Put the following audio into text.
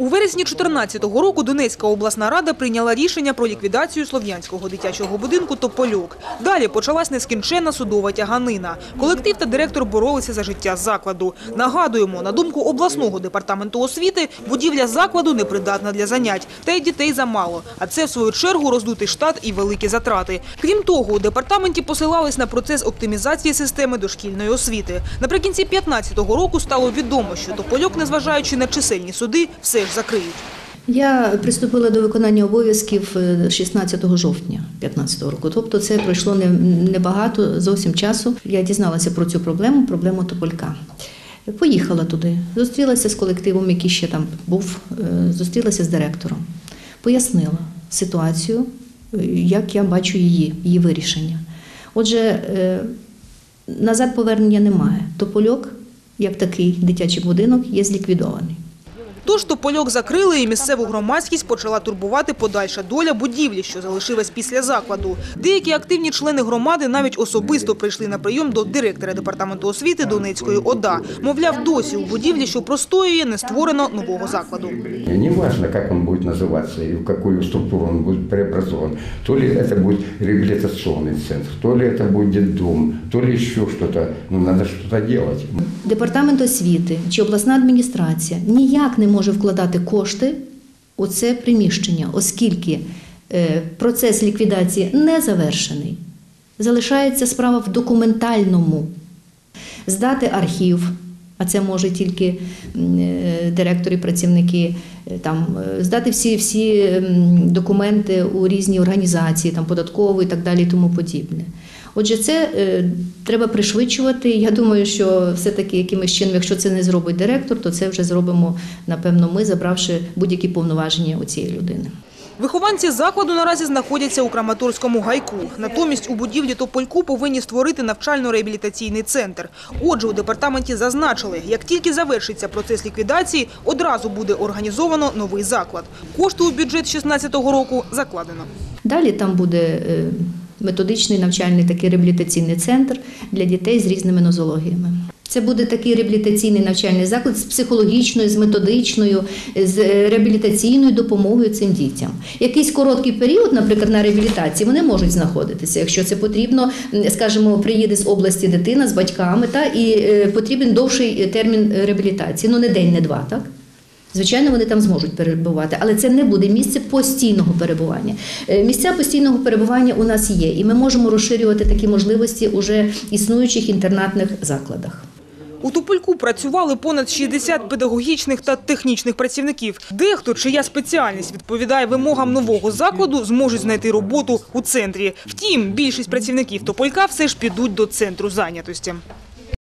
У вересні 2014 року Донецька обласна рада прийняла рішення про ліквідацію Слов'янського дитячого будинку «Топольок». Далі почалась нескінченна судова тяганина. Колектив та директор боролися за життя закладу. Нагадуємо, на думку обласного департаменту освіти, будівля закладу непридатна для занять. Та й дітей замало. А це, в свою чергу, роздутий штат і великі затрати. Крім того, у департаменті посилались на процес оптимізації системи дошкільної освіти. Наприкінці 2015 року стало відомо, що «Топольок», незважаючи на чисельні суди, все ж закриють. Я приступила до виконання обов'язків 16 жовтня 2015 року. Тобто це пройшло небагато зовсім часу. Я дізналася про цю проблему «Тополька». Поїхала туди, зустрілася з колективом, який ще там був, зустрілася з директором. Пояснила ситуацію, як я бачу її вирішення. Отже, назад повернення немає. «Топольок», як такий дитячий будинок, є зліквідований. Тож «Топольок» закрили, і місцеву громадськість почала турбувати подальша доля будівлі, що залишилась після закладу. Деякі активні члени громади навіть особисто прийшли на прийом до директора департаменту освіти Донецької ОДА. Мовляв, досі у будівлі, що простоює, не створено нового закладу. Не важно, як він буде називатися і в яку структуру він буде преобразований. То ли це буде реабілітаційний центр, то ли це буде дитдом, то ли ще щось. Ну, треба щось робити. Департамент освіти чи обласна адміністрація ніяк не може вкладати кошти у це приміщення, оскільки процес ліквідації не завершений. Залишається справа в документальному. Здати архів, а це може тільки директори, працівники, здати всі документи у різні організації, податкову і так далі і тому подібне. Отже, це треба пришвидшувати. Я думаю, що все-таки якимось чином, якщо це не зробить директор, то це вже зробимо, напевно, ми, забравши будь-які повноваження у цієї людини. Вихованці закладу наразі знаходяться у Краматорському гайку. Натомість у будівлі «Топольку» повинні створити навчально-реабілітаційний центр. Отже, у департаменті зазначили, як тільки завершиться процес ліквідації, одразу буде організовано новий заклад. Кошти у бюджет 2016 року закладено. Далі там буде методичний навчальний такий реабілітаційний центр для дітей з різними нозологіями. Це буде такий реабілітаційний навчальний заклад з психологічною, з методичною, з реабілітаційною допомогою цим дітям. Якийсь короткий період, наприклад, на реабілітації, вони можуть знаходитися, якщо це потрібно, скажімо, приїде з області дитина з батьками, і потрібен довший термін реабілітації, не день, не два, так? Звичайно, вони там зможуть перебувати, але це не буде місце постійного перебування. Місця постійного перебування у нас є, і ми можемо розширювати такі можливості у вже існуючих інтернатних закладах. У «Топольку» працювали понад 60 педагогічних та технічних працівників. Дехто, чия спеціальність відповідає вимогам нового закладу, зможуть знайти роботу у центрі. Втім, більшість працівників «Тополька» все ж підуть до центру зайнятості.